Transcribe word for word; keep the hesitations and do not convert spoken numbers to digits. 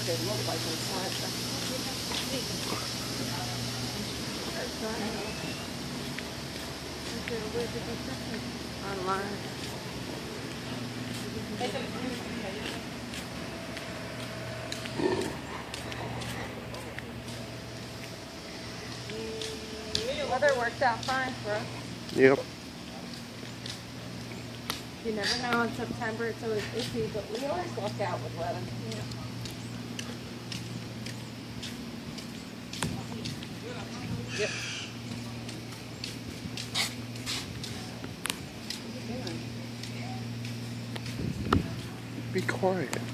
didn't look like inside. Online. Weather worked out fine for us. Yep. You never know, in September it's always iffy, but we always luck out with weather. Yeah. Yep. Be quiet.